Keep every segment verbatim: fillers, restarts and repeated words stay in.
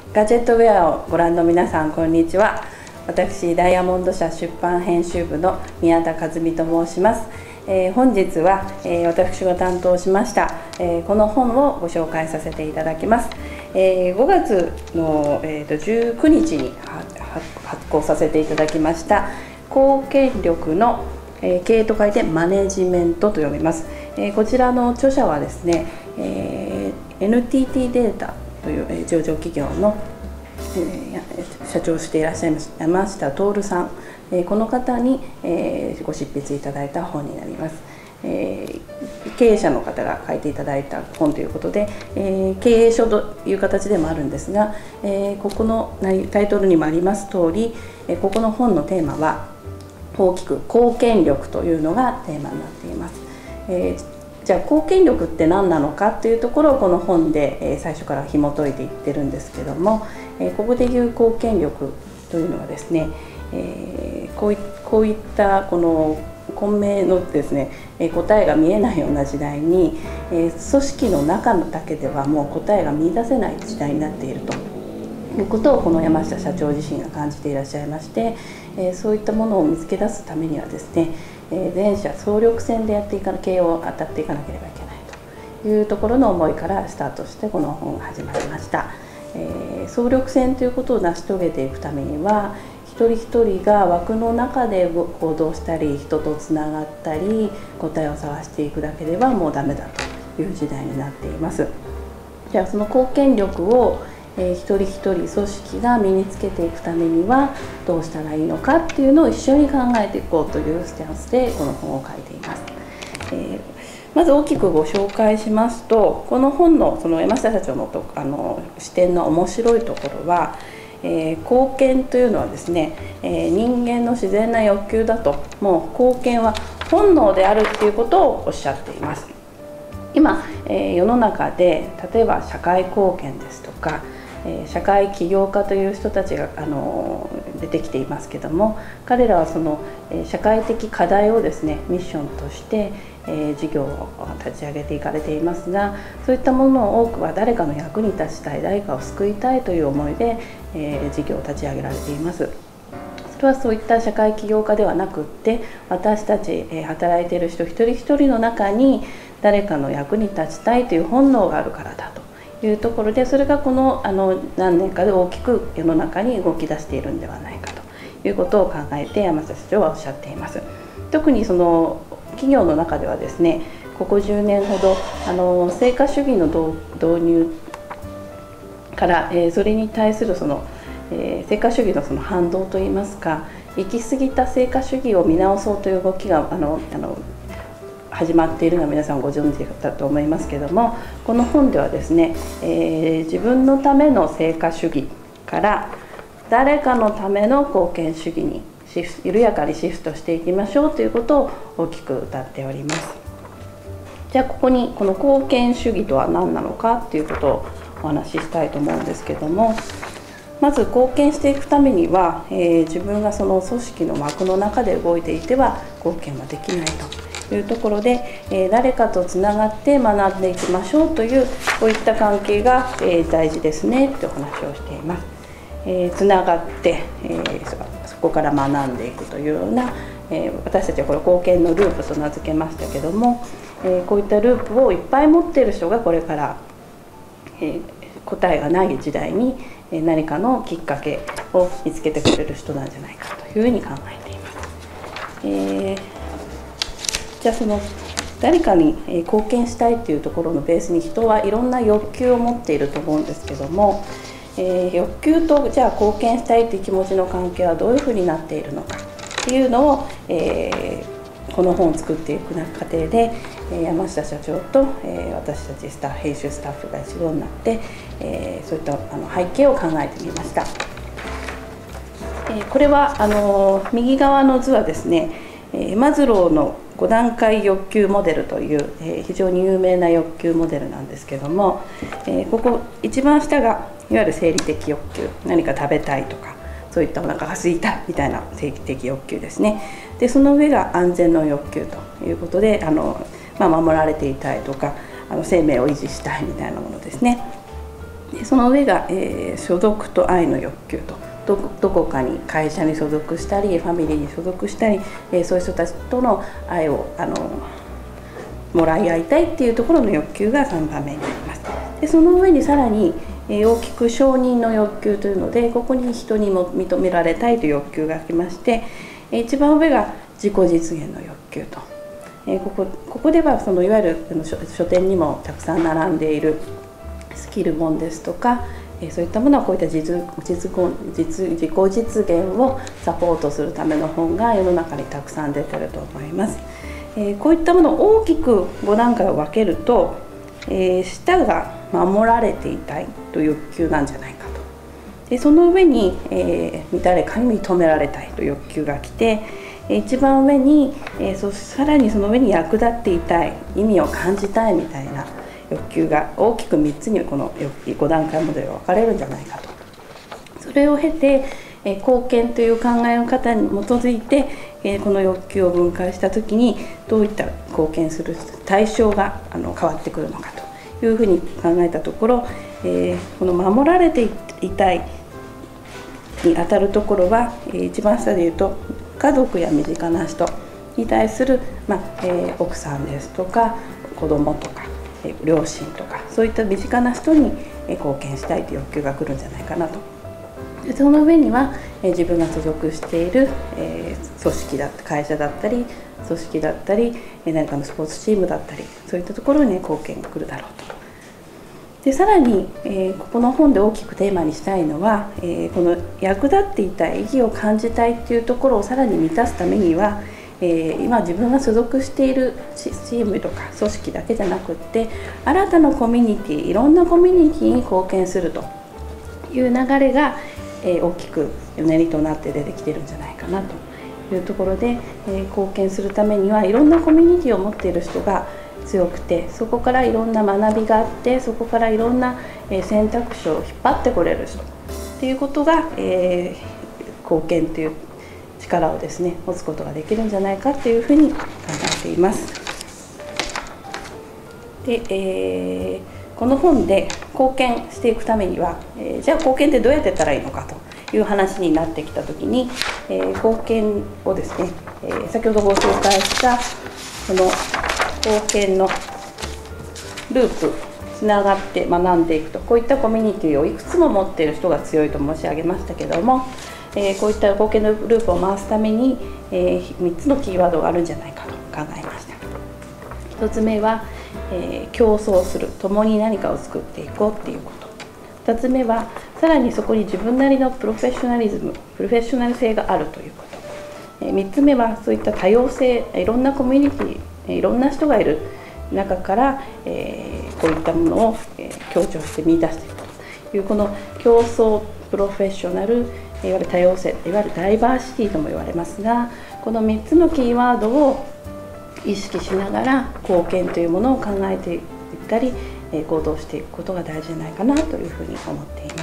ガジェットウェアをご覧の皆さん、こんにちは。私ダイヤモンド社出版編集部の宮田和美と申します。えー、本日は、えー、私が担当しました、えー、この本をご紹介させていただきます。えー、ごがつの、えー、とじゅうくにちに発行させていただきました公権力の、えー、経営と書いてマネジメントと読みます。えー、こちらの著者はですね、えー、エヌティーティー データという、えー、上場企業の、えー、社長をしていらっしゃいます山下徹さん、えー、この方に、えー、ご執筆いただいた本になります。えー、経営者の方が書いていただいた本ということで、えー、経営書という形でもあるんですが、えー、ここのタイトルにもあります通り、えー、ここの本のテーマは大きく公権力というのがテーマになっています。えーじゃあ公権力って何なのかというところをこの本で最初から紐解いていってるんですけども、ここでいう公権力というのはですね、こうい、こういったこの混迷のですね答えが見えないような時代に、組織の中だけではもう答えが見出せない時代になっているということをこの山下社長自身が感じていらっしゃいまして、そういったものを見つけ出すためにはですね、全社総力戦でやっていかな経営を当たっていかなければいけないというところの思いからスタートしてこの本が始まりました。えー、総力戦ということを成し遂げていくためには、一人一人が枠の中で行動したり人とつながったり答えを探していくだけではもうダメだという時代になっています。じゃあその貢献力をえー、一人一人組織が身につけていくためにはどうしたらいいのかっていうのを一緒に考えていこうというスタンスでこの本を書いています。えー、まず大きくご紹介しますと、この本のその山下社長のとあの視点の面白いところは、えー、貢献というのはですね、えー、人間の自然な欲求だと、もう貢献は本能であるっていうことをおっしゃっています。今、えー、世の中で例えば社会貢献ですとか社会起業家という人たちがあの出てきていますけども、彼らはその社会的課題をですねミッションとして、えー、事業を立ち上げていかれていますが、そういったものの多くは誰かの役に立ちたい、誰かを救いたいという思いで、えー、事業を立ち上げられています。それはそういった社会起業家ではなくって、私たち、えー、働いている人一人一人の中に誰かの役に立ちたいという本能があるからだというところで、それがこのあの何年かで大きく世の中に動き出しているんではないかということを考えて山下社長はおっしゃっています。特にその企業の中ではですね、ここじゅうねんほどあの成果主義の導入から、えー、それに対するその、えー、成果主義のその反動といいますか、行き過ぎた成果主義を見直そうという動きがあのあの始まっているのは皆さんご存知だと思いますけども、この本ではですね、えー、自分のための成果主義から誰かのための貢献主義にシフ緩やかにシフトしていきましょうということを大きく謳っております。じゃあここにこの貢献主義とは何なのかということをお話ししたいと思うんですけども、まず貢献していくためには、えー、自分がその組織の枠の中で動いていては貢献はできないというところで、えー、誰かとつながって学んでいきましょうというこういった関係が、えー、大事ですねというお話をしています。えー、つながって、えー、そこから学んでいくというような、えー、私たちはこれ貢献のループと名付けましたけども、えー、こういったループをいっぱい持っている人がこれから、えー、答えがない時代に何かのきっかけを見つけてくれる人なんじゃないかというふうに考えています。えーじゃあその誰かに貢献したいというところのベースに人はいろんな欲求を持っていると思うんですけども、えー、欲求とじゃあ貢献したいという気持ちの関係はどういうふうになっているのかっていうのを、えー、この本を作っていく過程で山下社長と、えー、私たちスタッフ編集スタッフが一同になって、えー、そういったあの背景を考えてみました。えー、これはあの右側の図はですね、えー、マズローのご段階欲求モデルという、えー、非常に有名な欲求モデルなんですけども、えー、ここ一番下がいわゆる生理的欲求、何か食べたいとかそういったお腹が空いたみたいな生理的欲求ですね。でその上が安全の欲求ということであの、まあ、守られていたいとかあの生命を維持したいみたいなものですね。 その上が、えー、所属と愛の欲求と、ど, どこかに会社に所属したりファミリーに所属したり、えー、そういう人たちとの愛をあのもらい合いたいっていうところの欲求がさんばんめになります。でその上にさらに、えー、大きく承認の欲求というので、ここに人にも認められたいという欲求が来まして、えー、一番上が自己実現の欲求と、えー、こ, こ, ここではそのいわゆるあの 書, 書店にもたくさん並んでいるスキル本ですとか、えー、そういったものはこういった 実, 実, 実自己実現をサポートするための本が世の中にたくさん出てると思います。えー、こういったものを大きくご段階を分けると、えー、下が守られていたいという欲求なんじゃないかと。でその上に、えー、誰かに認められたいという欲求が来て、一番上に、えー、そさらにその上に役立っていたい、意味を感じたいみたいな欲求が大きくみっつにこのご段階モデルが分かれるんじゃないかと。それを経て、えー、貢献という考え方に基づいて、えー、この欲求を分解した時にどういった貢献する対象があの変わってくるのかというふうに考えたところ、えー、この守られていたいにあたるところは、えー、一番下で言うと家族や身近な人に対する、まあえー、奥さんですとか子供とか、えー、両親とか、そういった身近な人に、えー、貢献したいという欲求が来るんじゃないかなと。でその上には、えー、自分が所属している、えー、組織だった会社だったり組織だったり、えー、何かのスポーツチームだったり、そういったところに、ね、貢献が来るだろうと。でさらに、えー、ここの本で大きくテーマにしたいのは、えー、この役立っていたい、意義を感じたいっていうところをさらに満たすためには、えー、今自分が所属しているチームとか組織だけじゃなくって、新たなコミュニティ、いろんなコミュニティに貢献するという流れが、えー、大きくうねりとなって出てきてるんじゃないかなというところで、えー、貢献するためにはいろんなコミュニティを持っている人が強くて、そこからいろんな学びがあって、そこからいろんな選択肢を引っ張ってこれる人っていうことが、えー、貢献という力をですね持つことができるんじゃないかというふうに考えています。で、えー、この本で貢献していくためには、えー、じゃあ貢献ってどうやってやったらいいのかという話になってきたときに、えー、貢献をですね、えー、先ほどご紹介したこの貢献のループ、つながって学んでいくと、こういったコミュニティをいくつも持っている人が強いと申し上げましたけども、えー、こういった貢献のループを回すために、えー、みっつのキーワードがあるんじゃないかと考えました。ひとつめは、えー、競争する、共に何かを作っていこうっていうこと。ふたつめはさらにそこに自分なりのプロフェッショナリズム、プロフェッショナル性があるということ。えー、みっつめはそういった多様性、いろんなコミュニティ、いろんな人がいる中から、えー、こういったものを、えー、強調して見出していくという、この競争、プロフェッショナル、いわゆる多様性、いわゆるダイバーシティとも言われますが、このみっつのキーワードを意識しながら貢献というものを考えていったり、えー、行動していくことが大事じゃないかなというふうに思っています。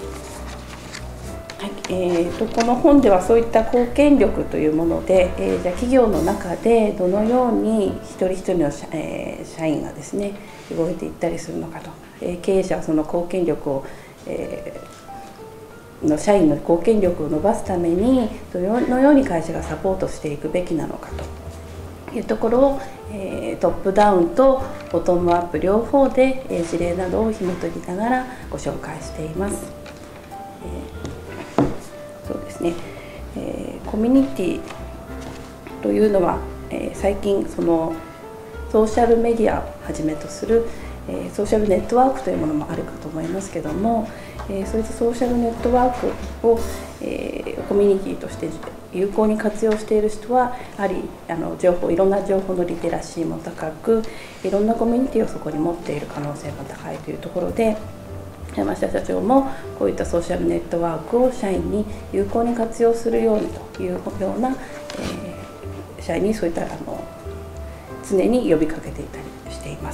はい、えー、とこの本ではそういった貢献力というもので、えー、じゃあ企業の中でどのように一人一人の社、えー、社員がですね動いていったりするのかと、えー、経営者はその貢献力を、えー、の社員の貢献力を伸ばすためにどのように会社がサポートしていくべきなのかというところを、えー、トップダウンとボトムアップ両方で、えー、事例などを紐解きながらご紹介しています。えーそうですね、えー、コミュニティというのは、えー、最近そのソーシャルメディアをはじめとする、えー、ソーシャルネットワークというものもあるかと思いますけども、えー、そういったソーシャルネットワークを、えー、コミュニティとして有効に活用している人はやはりあの情報いろんな情報のリテラシーも高く、いろんなコミュニティをそこに持っている可能性も高いというところで、山下社長もこういったソーシャルネットワークを社員に有効に活用するようにというような、えー、社員にそういったあの常に呼びかけていたりしています。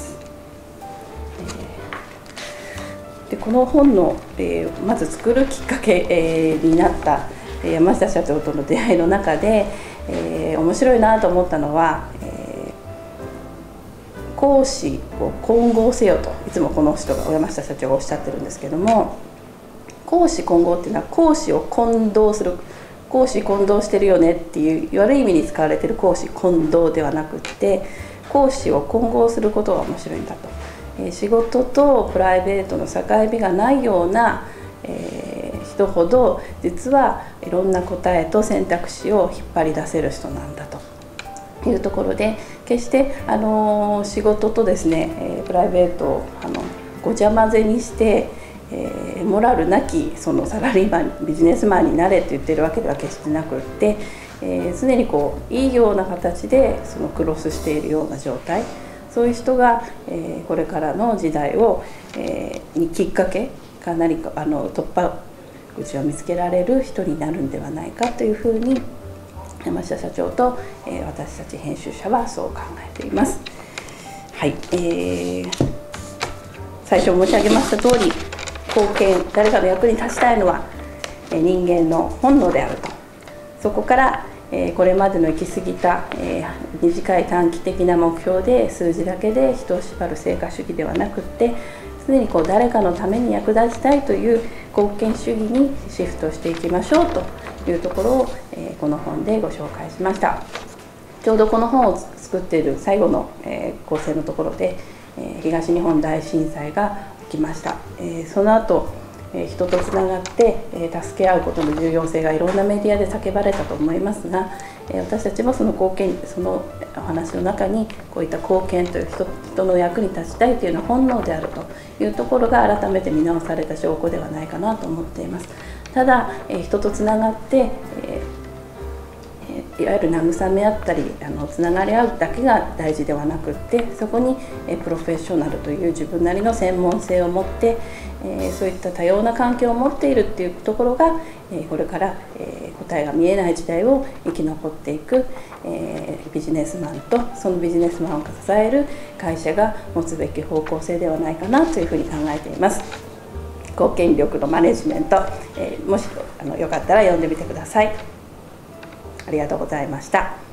えー、でこの本の、えー、まず作るきっかけ、えー、になった山下社長との出会いの中で、えー、面白いなと思ったのは、えー、 公私を混合せよといつもこの人が小山下社長がおっしゃってるんですけども、公私混合っていうのは公私を混同する、公私混同してるよねっていう悪い意味に使われてる公私混同ではなくって、公私を混合することが面白いんだと、えー、仕事とプライベートの境目がないような、えー、人ほど実はいろんな答えと選択肢を引っ張り出せる人なんだというところで、決して、あのー、仕事とですね、えー、プライベートをあのごちゃ混ぜにして、えー、モラルなきそのサラリーマンビジネスマンになれって言ってるわけでは決してなくって、えー、常にこういいような形でそのクロスしているような状態、そういう人が、えー、これからの時代を、えー、にきっかけか何かあの突破口を見つけられる人になるんではないかというふうに山下社長と、えー、私たち編集者はそう考えています。はい、えー、最初申し上げました通り、貢献、誰かの役に立ちたいのは、えー、人間の本能であると。そこから、えー、これまでの行き過ぎた、えー、短い短期的な目標で数字だけで人を縛る成果主義ではなくって、常にこう誰かのために役立ちたいという貢献主義にシフトしていきましょうというところを、えー、この本でご紹介しました。ちょうどこの本を作っている最後の、えー、構成のところで、えー、東日本大震災が起きました。えー、その後、えー、人とつながって、えー、助け合うことの重要性がいろんなメディアで叫ばれたと思いますが、えー、私たちもその貢献、そのお話の中にこういった貢献という 人, 人の役に立ちたいというのは本能であるというところが改めて見直された証拠ではないかなと思っています。ただ、えー、人とつながって、えーいわゆる慰め合ったりあのつながり合うだけが大事ではなくって、そこにえプロフェッショナルという自分なりの専門性を持って、えー、そういった多様な環境を持っているっていうところが、えー、これから、えー、答えが見えない時代を生き残っていく、えー、ビジネスマンとそのビジネスマンを支える会社が持つべき方向性ではないかなというふうに考えています。貢献力のマネジメント、えー、もしあのよかったら読んでみてください。ありがとうございました。